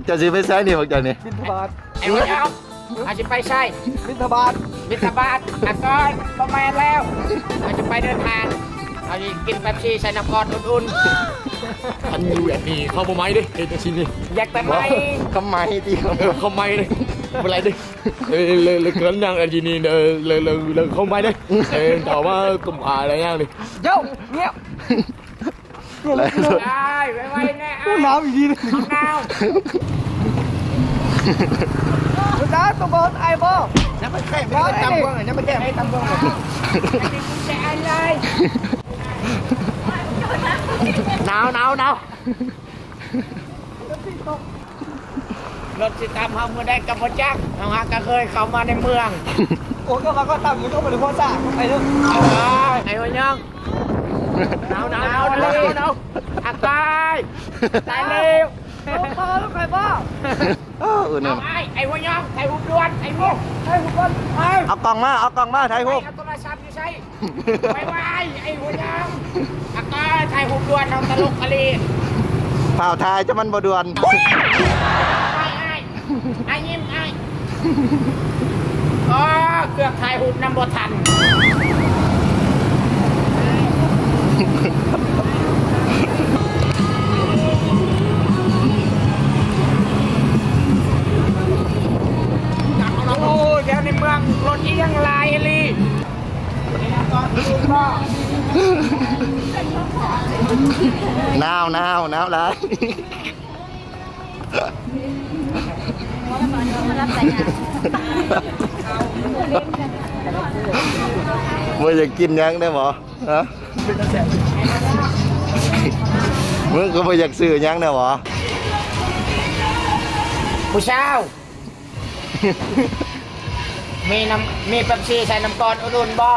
จะซื้อไปใช้นี่บอกจากนี่บินทบาทไอ้พวกเอาอาจจะไปใช่บินทบาทอาก้อยประมาณแล้วอาจจะไปเดินทางเอาจะกินแป๊บซี่ใส่น้ำกอดอุ่นอันอยู่แบบนี้เข้ามาไหมดิเอ็นชิ้นนี่อยากแต่ไม่ทำไมที่เข้าไหมดิเป็นไรดิเลยเกินยังอันนี้เลยเข้าไหมดิต่อว่ากลุ่มอะไรยังดิโย่เงียบได้ไว้แน่น้ำอีกทีนึงน้ำคุณน้าตัวบอลไอ้บอลน้ำมันแข็งน้ำมันจำบ้างน้ำมันแข็งให้จำบ้างจะอะไรหนาวรถสิตามเขาเมื่อได้กับพระจักรนะฮะก็เคยเข้ามาในเมืองโอ้ก็เขาก็ตามมันก็มาถึงพ่อซ่าไปเถอะไอ้หัวยังหนาวอากาศตายเร็วพ่อลูกใครพ่อไอ้หัวยังไอ้หุบด่วนไอ้พวกไอ้หุบด่วนเอากล่องมาถ่ายรูปเอาโทรศัพท์อยู่ใช่ไอ้หัวยังอากาศไอ้หุบด่วนเอาตลกอะไรเปล่าถ่ายจะมันบ่ด่วนไอ้ยิ้มอ๋อเกือบถ่ายหุบน้ำบ่ทันโอ้เดี๋ยวในเมืองรถที่ยังลายเลยหนาวเลยมึงอยากกินยังได้หรอฮะมึงก็ไม่อยากซื้อยังได้หรอผู้เช่ามีแป๊บซี่ใส่น้ำกรดอุ่นบ่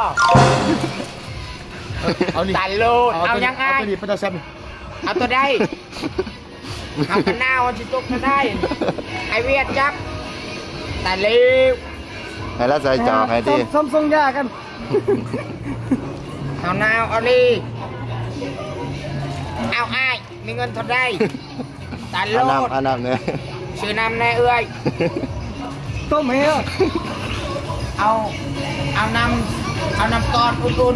ตันลูดเอายังไงเอาตัวได้เอากระนาวจิตุกก็ได้ไอเวียดจับตันเร็วให้แล้วใส่จอกให้ที่ซ้ำยากันเอานาวเอาลีเอาไอ้มีเงินเท่าไรตันลูดเอาน้ำเนี่ยชื่อน้ำแน่เอ้ยต้มเหี้ยเอาน้ำกอดอุ่น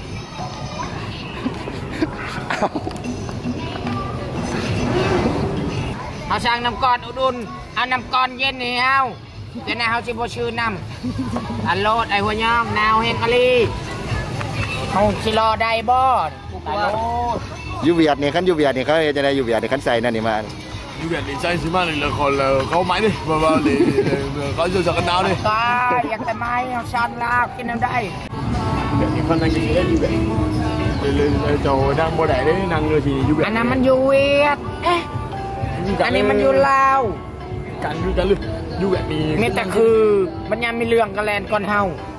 เอาสั่งน้ำกอดอุ่นเอาน้ำกอดเย็นนี่เอาเดี๋ยวนะเขาจะบอกชื่อน้ำอันโลดไอหัวย่อมนาวเฮงกะลีเขาชิรอได้บอดยูเวียดเนี่ยขั้นยูเวียดเนี่ยเขาจะได้ยูเวียดเนี่ยขั้นใส่นั่นนี่มายูเวียดเนี่ยใส่สิมาเลยคนเลยเขาไหมดิบ่เลยเขาจะจักกันดาวดิตายอยากแต่ไม้เอาชันลากินน้ำได้เดี๋ยวนี้คนนั่งกินได้ยูเวียดเลยโจนั่งบ่ได้ได้นั่งเลยทียูเวียดอันนั้นมันยูเวียดอันนี้มันยูลาวกันเลยยูเวียดมีแต่คือมันยังมีเรื่องกระแลนก่อนเฮา